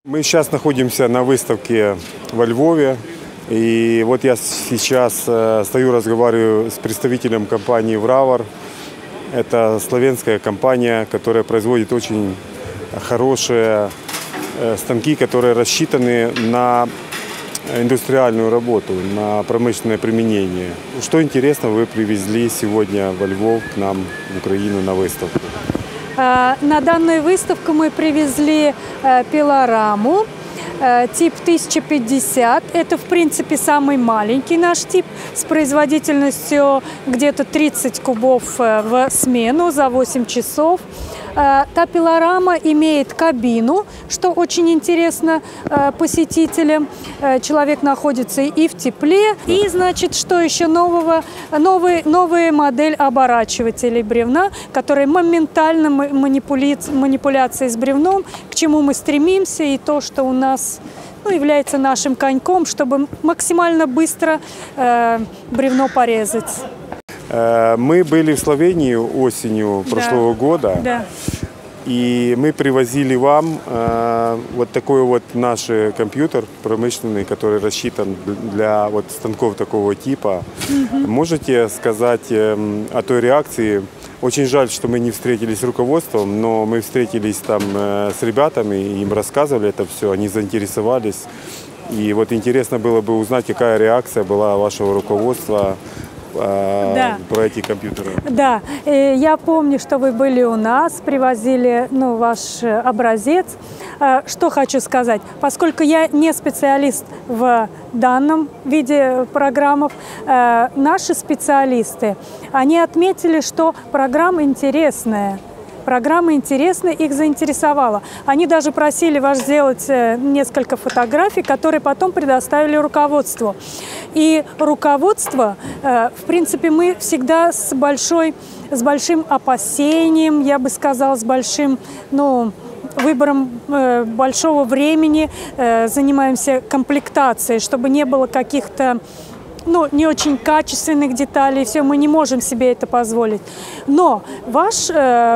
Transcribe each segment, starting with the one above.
Мы сейчас находимся на выставке во Львове. И вот я сейчас стою, разговариваю с представителем компании «Вравар». Это словенская компания, которая производит очень хорошие станки, которые рассчитаны на индустриальную работу, на промышленное применение. Что интересно вы привезли сегодня во Львов к нам в Украину на выставку? На данную выставку мы привезли пилораму тип 1050. Это, в принципе, самый маленький наш тип с производительностью где-то 30 кубов в смену за 8 часов. Та пилорама имеет кабину, что очень интересно посетителям. Человек находится и в тепле. И, значит, что еще нового? Новая модель оборачивателей бревна, которая моментально манипуляция с бревном, к чему мы стремимся, и то, что у нас является нашим коньком, чтобы максимально быстро бревно порезать. Мы были в Словении осенью прошлого года, да. И мы привозили вам вот такой вот наш компьютер промышленный, который рассчитан для вот станков такого типа. Можете сказать о той реакции? Очень жаль, что мы не встретились с руководством, но мы встретились там с ребятами, им рассказывали это все, они заинтересовались. И вот интересно было бы узнать, какая реакция была вашего руководства про эти компьютеры. Да, я помню, что вы были у нас, привозили ваш образец. Что хочу сказать, поскольку я не специалист в данном виде программов, наши специалисты, они отметили, что программа интересная. Программа интересная, их заинтересовала. Они даже просили вас сделать несколько фотографий, которые потом предоставили руководству. И руководство, в принципе, мы всегда с большим опасением, я бы сказала, с большим, выбором большого времени занимаемся комплектацией, чтобы не было каких-то не очень качественных деталей, все, мы не можем себе это позволить. Но ваш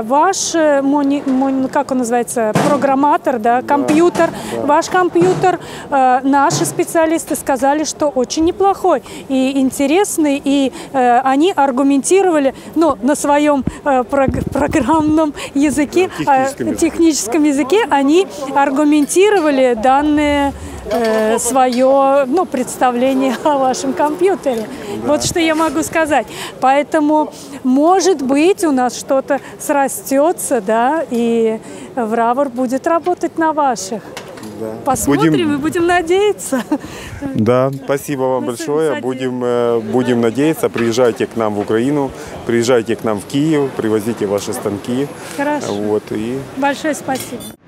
как он называется, программатор, да, компьютер, ваш компьютер, наши специалисты сказали, что очень неплохой и интересный, и они аргументировали, на своем программном языке, техническом языке, они аргументировали данные свое представление о вашем компьютере. Да. Вот что я могу сказать. Поэтому, может быть, у нас что-то срастется, да, и Вравар будет работать на ваших. Да. Посмотрим и будем надеяться. Да, спасибо вам большое. Будем надеяться. Приезжайте к нам в Украину, приезжайте к нам в Киев, привозите ваши станки. Хорошо. Вот, Большое спасибо.